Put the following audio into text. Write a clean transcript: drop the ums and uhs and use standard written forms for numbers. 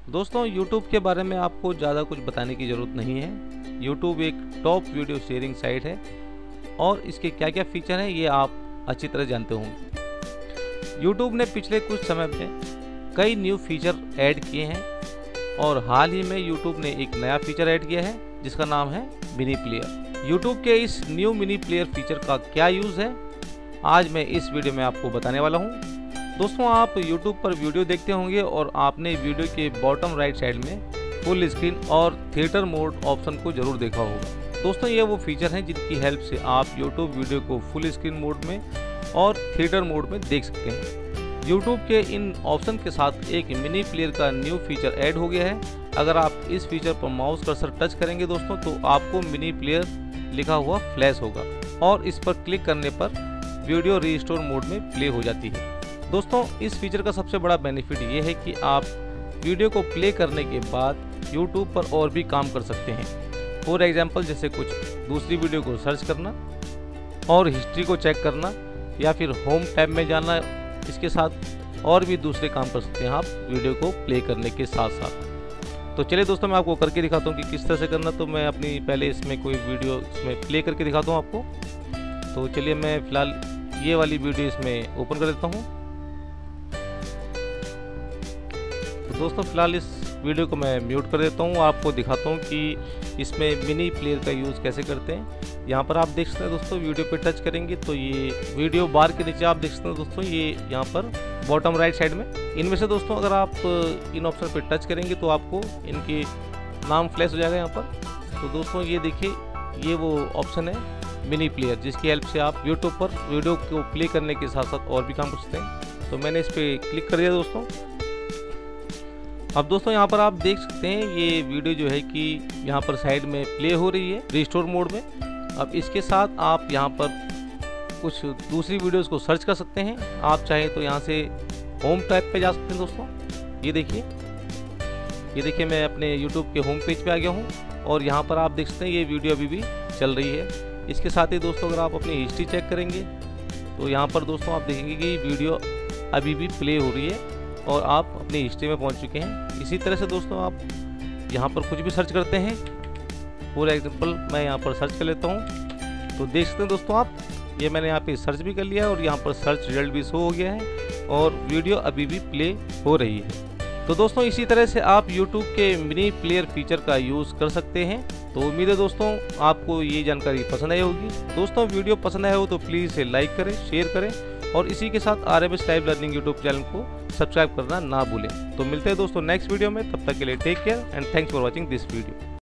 दोस्तों YouTube के बारे में आपको ज़्यादा कुछ बताने की ज़रूरत नहीं है। YouTube एक टॉप वीडियो शेयरिंग साइट है और इसके क्या क्या फीचर हैं ये आप अच्छी तरह जानते होंगे। YouTube ने पिछले कुछ समय में कई न्यू फीचर ऐड किए हैं और हाल ही में YouTube ने एक नया फीचर ऐड किया है जिसका नाम है मिनी प्लेयर। YouTube के इस न्यू मिनी प्लेयर फीचर का क्या यूज़ है आज मैं इस वीडियो में आपको बताने वाला हूँ। दोस्तों आप YouTube पर वीडियो देखते होंगे और आपने वीडियो के बॉटम राइट साइड में फुल स्क्रीन और थिएटर मोड ऑप्शन को जरूर देखा होगा। दोस्तों ये वो फीचर हैं जिनकी हेल्प से आप YouTube वीडियो को फुल स्क्रीन मोड में और थिएटर मोड में देख सकते हैं। YouTube के इन ऑप्शन के साथ एक मिनी प्लेयर का न्यू फीचर ऐड हो गया है। अगर आप इस फीचर पर माउस कर्सर टच करेंगे दोस्तों तो आपको मिनी प्लेयर लिखा हुआ फ्लैश होगा और इस पर क्लिक करने पर वीडियो रीस्टोर मोड में प्ले हो जाती है। दोस्तों इस फीचर का सबसे बड़ा बेनिफिट ये है कि आप वीडियो को प्ले करने के बाद YouTube पर और भी काम कर सकते हैं। फॉर एग्जांपल जैसे कुछ दूसरी वीडियो को सर्च करना और हिस्ट्री को चेक करना या फिर होम टैब में जाना। इसके साथ और भी दूसरे काम कर सकते हैं आप वीडियो को प्ले करने के साथ साथ। तो चलिए दोस्तों मैं आपको करके दिखाता हूँ कि किस तरह से करना। तो मैं अपनी पहले इसमें कोई वीडियो इसमें प्ले करके दिखाता हूँ आपको। तो चलिए मैं फ़िलहाल ये वाली वीडियो इसमें ओपन कर देता हूँ। तो दोस्तों फ़िलहाल इस वीडियो को मैं म्यूट कर देता हूँ। आपको दिखाता हूँ कि इसमें मिनी प्लेयर का यूज़ कैसे करते हैं। यहाँ पर आप देख सकते हैं दोस्तों वीडियो पे टच करेंगे तो ये वीडियो बार के नीचे आप देख सकते हैं दोस्तों ये यहाँ पर बॉटम राइट साइड में। इनमें से दोस्तों अगर आप इन ऑप्शन पे टच करेंगे तो आपको इनके नाम फ्लैश हो जाएगा यहाँ पर। तो दोस्तों ये देखिए ये वो ऑप्शन है मिनी प्लेयर जिसकी हेल्प से आप यूट्यूब पर वीडियो को प्ले करने के साथ साथ और भी काम कर सकते हैं। तो मैंने इस पर क्लिक कर दिया दोस्तों। अब दोस्तों यहाँ पर आप देख सकते हैं ये वीडियो जो है कि यहाँ पर साइड में प्ले हो रही है रिस्टोर मोड में। अब इसके साथ आप यहाँ पर कुछ दूसरी वीडियोस को सर्च कर सकते हैं। आप चाहें तो यहाँ से होम टैब पे जा सकते हैं दोस्तों। ये देखिए मैं अपने YouTube के होम पेज पे आ गया हूँ और यहाँ पर आप देख सकते हैं ये वीडियो अभी भी चल रही है। इसके साथ ही दोस्तों अगर आप अपनी हिस्ट्री चेक करेंगे तो यहाँ पर दोस्तों आप देखेंगे कि वीडियो अभी भी प्ले हो रही है और आप अपनी हिस्ट्री में पहुंच चुके हैं। इसी तरह से दोस्तों आप यहाँ पर कुछ भी सर्च करते हैं। फॉर एग्जांपल मैं यहाँ पर सर्च कर लेता हूँ तो देख सकते हैं दोस्तों आप ये मैंने यहाँ पे सर्च भी कर लिया और यहाँ पर सर्च रिजल्ट भी शो हो गया है और वीडियो अभी भी प्ले हो रही है। तो दोस्तों इसी तरह से आप YouTube के मिनी प्लेयर फीचर का यूज़ कर सकते हैं। तो उम्मीद है दोस्तों आपको ये जानकारी पसंद आई होगी। दोस्तों वीडियो पसंद आया हो तो प्लीज़ इसे लाइक करें, शेयर करें और इसी के साथ RMS live learning YouTube channel को सब्सक्राइब करना ना भूलें। तो मिलते हैं दोस्तों नेक्स्ट वीडियो में। तब तक के लिए take care and thanks for watching this video.